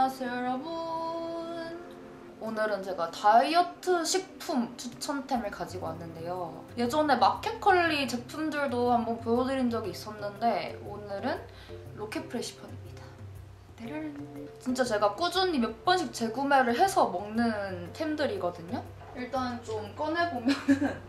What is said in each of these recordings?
안녕하세요 여러분. 오늘은 제가 다이어트 식품 추천템을 가지고 왔는데요. 예전에 마켓컬리 제품들도 한번 보여드린 적이 있었는데 오늘은 로켓프레시 편입니다. 따라란. 진짜 제가 꾸준히 몇 번씩 재구매를 해서 먹는 템들이거든요. 일단 좀 꺼내보면은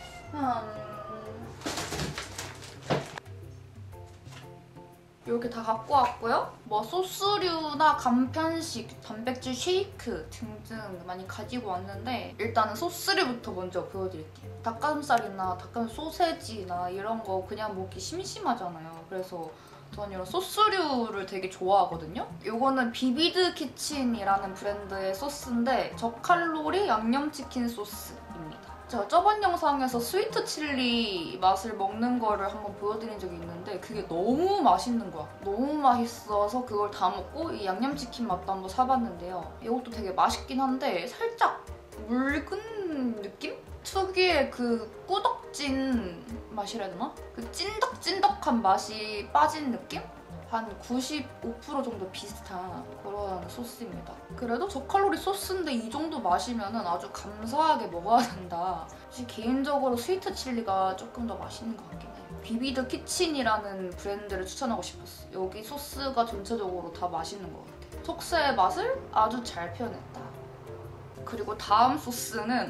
이렇게 다 갖고 왔고요. 뭐 소스류나 간편식, 단백질 쉐이크 등등 많이 가지고 왔는데 일단은 소스류부터 먼저 보여드릴게요. 닭가슴살이나 닭가슴살 소세지나 이런 거 그냥 먹기 심심하잖아요. 그래서 저는 이런 소스류를 되게 좋아하거든요. 이거는 비비드 키친이라는 브랜드의 소스인데 저칼로리 양념치킨 소스입니다. 제가 저번 영상에서 스위트 칠리 맛을 먹는 거를 한번 보여드린 적이 있는데 그게 너무 맛있는 거야. 너무 맛있어서 그걸 다 먹고 이 양념치킨 맛도 한번 사봤는데요. 이것도 되게 맛있긴 한데 살짝 묽은 느낌? 특유의 그 꾸덕진 맛이라 해야 되나? 그 찐덕찐덕한 맛이 빠진 느낌? 한 95% 정도 비슷한 그런 소스입니다. 그래도 저칼로리 소스인데 이 정도 마시면 아주 감사하게 먹어야 된다. 사실 개인적으로 스위트 칠리가 조금 더 맛있는 것 같긴 해요. 비비드 키친이라는 브랜드를 추천하고 싶었어요. 여기 소스가 전체적으로 다 맛있는 것 같아요. 속세의 맛을 아주 잘 표현했다. 그리고 다음 소스는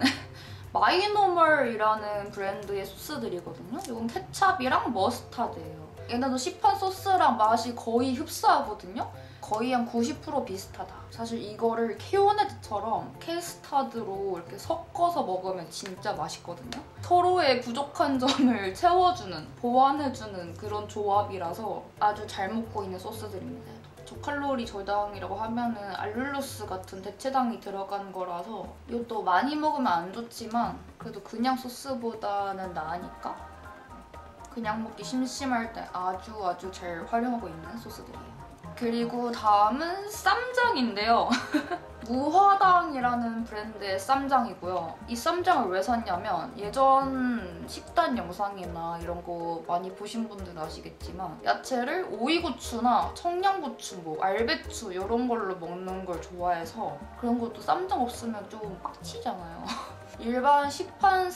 마이노멀이라는 브랜드의 소스들이거든요. 이건 케찹이랑 머스타드예요. 얘네도 시판 소스랑 맛이 거의 흡사하거든요. 거의 한 90% 비슷하다. 사실 이거를 케요네즈처럼 케스타드로 이렇게 섞어서 먹으면 진짜 맛있거든요. 서로의 부족한 점을 채워주는, 보완해주는 그런 조합이라서 아주 잘 먹고 있는 소스들입니다. 저칼로리 저당이라고 하면은 알룰로스 같은 대체당이 들어간 거라서 이것도 많이 먹으면 안 좋지만 그래도 그냥 소스보다는 나으니까 그냥 먹기 심심할 때 아주 잘 활용하고 있는 소스들이에요. 그리고 다음은 쌈장인데요. 무화당이라는 브랜드의 쌈장이고요. 이 쌈장을 왜 샀냐면 예전 식단 영상이나 이런 거 많이 보신 분들은 아시겠지만 야채를 오이고추나 청양고추, 뭐 알배추 이런 걸로 먹는 걸 좋아해서 그런 것도 쌈장 없으면 좀 빡치잖아요. 일반 시판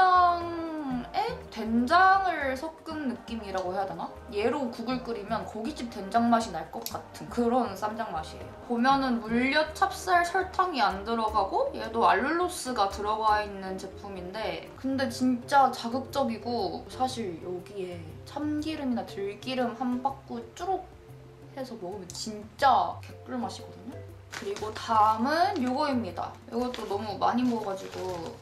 쌈장에 된장을 섞은 느낌이라고 해야 되나? 얘로 국을 끓이면 고깃집 된장 맛이 날 것 같은 그런 쌈장 맛이에요. 보면은 물엿, 찹쌀, 설탕이 안 들어가고 얘도 알룰로스가 들어가 있는 제품인데 근데 진짜 자극적이고 사실 여기에 참기름이나 들기름 한 바구 쭈룩 해서 먹으면 진짜 개꿀 맛이거든요. 그리고 다음은 이거입니다. 이것도 너무 많이 먹어가지고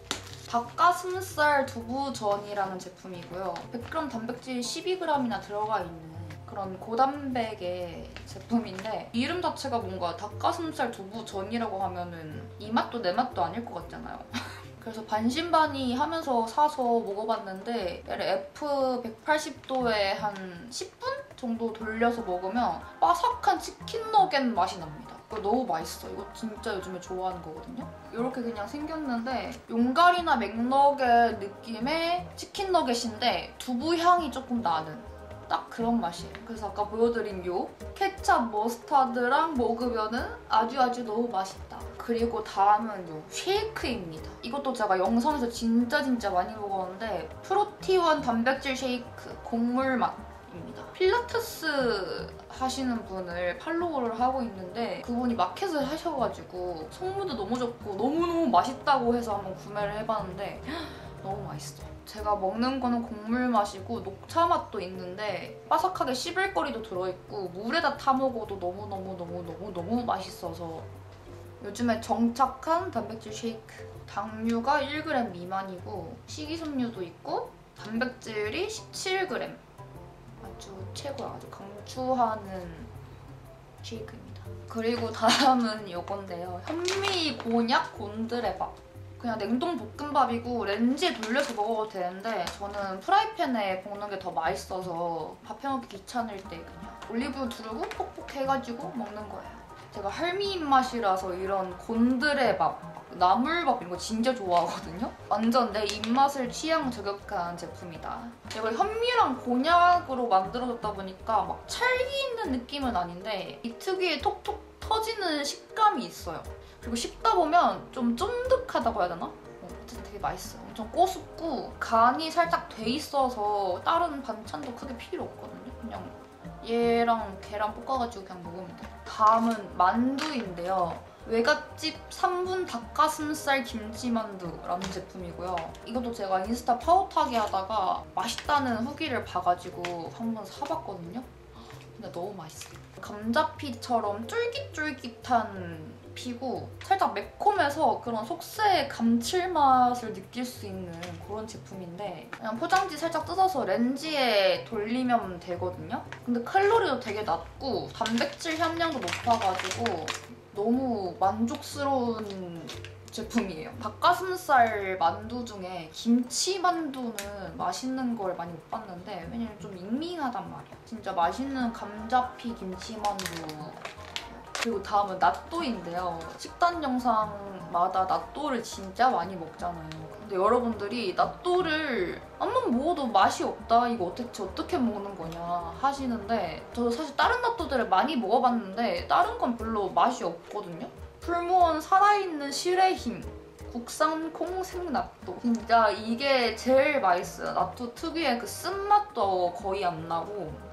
닭가슴살 두부전이라는 제품이고요. 100g 단백질 12g이나 들어가 있는 그런 고단백의 제품인데 이름 자체가 뭔가 닭가슴살 두부전이라고 하면은 이 맛도 내 맛도 아닐 것 같잖아요. 그래서 반신반의 하면서 사서 먹어봤는데 얘를 F180도에 한 10분 정도 돌려서 먹으면 바삭한 치킨 너겟 맛이 납니다. 이거 너무 맛있어. 이거 진짜 요즘에 좋아하는 거거든요. 이렇게 그냥 생겼는데 용가리나 맥너겟 느낌의 치킨 너겟인데 두부 향이 조금 나는 딱 그런 맛이에요. 그래서 아까 보여드린 요 케찹 머스타드랑 먹으면은 아주 너무 맛있다. 그리고 다음은 요 쉐이크입니다. 이것도 제가 영상에서 진짜 많이 먹었는데 프로티원 단백질 쉐이크 곡물 맛입니다. 필라테스 하시는 분을 팔로우를 하고 있는데 그분이 마켓을 하셔가지고 성분도 너무 좋고 너무너무 맛있다고 해서 한번 구매를 해봤는데 너무 맛있어요. 제가 먹는 거는 곡물 맛이고 녹차 맛도 있는데 바삭하게 씹을거리도 들어있고 물에다 타 먹어도 너무 맛있어서 요즘에 정착한 단백질 쉐이크. 당류가 1g 미만이고 식이섬유도 있고 단백질이 17g. 아주 최고야. 아주 강추하는 쉐이크입니다. 그리고 다음은 이건데요. 현미 곤약 곤드레밥. 그냥 냉동 볶음밥이고 렌즈에 돌려서 먹어도 되는데 저는 프라이팬에 볶는 게 더 맛있어서 밥 해먹기 귀찮을 때 그냥 올리브유 두르고 퍽퍽 해가지고 먹는 거예요. 제가 할미 입맛이라서 이런 곤드레밥, 나물밥 이런 거 진짜 좋아하거든요? 완전 내 입맛을 취향 저격한 제품이다. 이걸 현미랑 곤약으로 만들어졌다 보니까 막 찰기 있는 느낌은 아닌데 이 특유의 톡톡 터지는 식감이 있어요. 그리고 씹다 보면 좀 쫀득하다고 해야 되나? 어쨌든 되게 맛있어요. 엄청 꼬숩고 간이 살짝 돼 있어서 다른 반찬도 크게 필요 없거든요. 그냥 얘랑 계란 볶아가지고 그냥 먹으면 돼요. 다음은 만두인데요. 외갓집 3분 닭가슴살 김치만두라는 제품이고요. 이것도 제가 인스타 파워타기 하다가 맛있다는 후기를 봐가지고 한번 사봤거든요. 근데 너무 맛있어요. 감자피처럼 쫄깃쫄깃한 피고 살짝 매콤해서 그런 속세의 감칠맛을 느낄 수 있는 그런 제품인데 그냥 포장지 살짝 뜯어서 렌지에 돌리면 되거든요. 근데 칼로리도 되게 낮고 단백질 함량도 높아가지고 너무 만족스러운 제품이에요. 닭가슴살 만두 중에 김치 만두는 맛있는 걸 많이 못 봤는데 왜냐면 좀 밍밍하단 말이야. 진짜 맛있는 감자피 김치 만두. 그리고 다음은 나또인데요. 식단 영상마다 나또를 진짜 많이 먹잖아요. 근데 여러분들이 나또를 한번 먹어도 맛이 없다, 이거 어떻게 먹는 거냐 하시는데 저도 사실 다른 나또들을 많이 먹어봤는데 다른 건 별로 맛이 없거든요. 풀무원 살아있는 실의 힘 국산 콩생 나또. 진짜 이게 제일 맛있어요. 나또 특유의 그 쓴맛도 거의 안 나고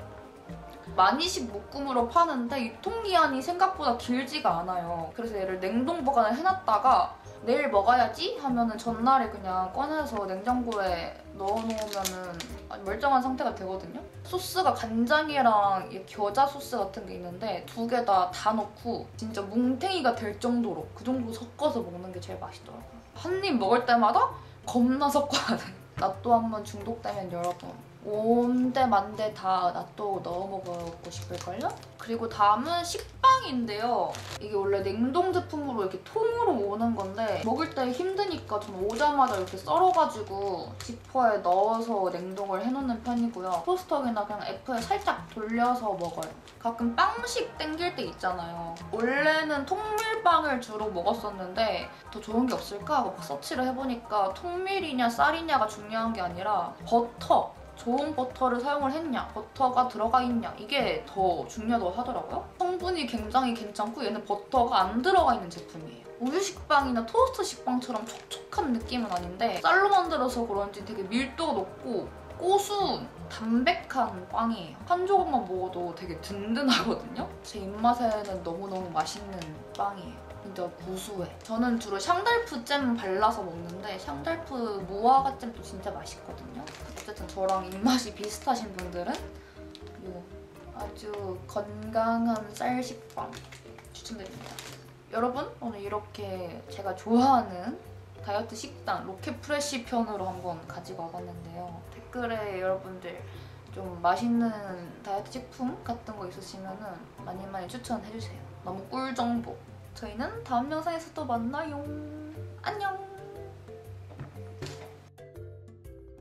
많이씩 묶음으로 파는데 유통기한이 생각보다 길지가 않아요. 그래서 얘를 냉동 보관을 해놨다가 내일 먹어야지 하면은 전날에 그냥 꺼내서 냉장고에 넣어놓으면은 멀쩡한 상태가 되거든요. 소스가 간장이랑 겨자 소스 같은 게 있는데 두 개 다 넣고 진짜 뭉탱이가 될 정도로 그 정도 섞어서 먹는 게 제일 맛있더라고요. 한 입 먹을 때마다 겁나 섞어야 돼. 나또 한번 중독되면 여러분 온데 만데 다 나또 넣어 먹고 싶을걸요? 그리고 다음은 식빵인데요. 이게 원래 냉동 제품으로 이렇게 통으로 오는 건데 먹을 때 힘드니까 좀 오자마자 이렇게 썰어가지고 지퍼에 넣어서 냉동을 해놓는 편이고요. 토스터기나 그냥 F에 살짝 돌려서 먹어요. 가끔 빵식 땡길 때 있잖아요. 원래는 통밀빵을 주로 먹었었는데 더 좋은 게 없을까 하고 서치를 해보니까 통밀이냐 쌀이냐가 중요한 게 아니라 버터! 좋은 버터를 사용을 했냐, 버터가 들어가 있냐 이게 더 중요하다고 하더라고요. 성분이 굉장히 괜찮고 얘는 버터가 안 들어가 있는 제품이에요. 우유 식빵이나 토스트 식빵처럼 촉촉한 느낌은 아닌데 쌀로 만들어서 그런지 되게 밀도가 높고 고수운 담백한 빵이에요. 한 조각만 먹어도 되게 든든하거든요. 제 입맛에는 너무너무 맛있는 빵이에요. 진짜 구수해. 저는 주로 샹달프 잼 발라서 먹는데 샹달프 무화과 잼도 진짜 맛있거든요. 어쨌든 저랑 입맛이 비슷하신 분들은 이 아주 건강한 쌀식빵 추천드립니다. 여러분 오늘 이렇게 제가 좋아하는 다이어트 식단 로켓프레쉬 편으로 한번 가지고 와봤는데요. 댓글에 여러분들 좀 맛있는 다이어트 식품 같은 거 있으시면 많이 추천해주세요. 너무 꿀 정보. 저희는 다음 영상에서 또 만나요. 안녕!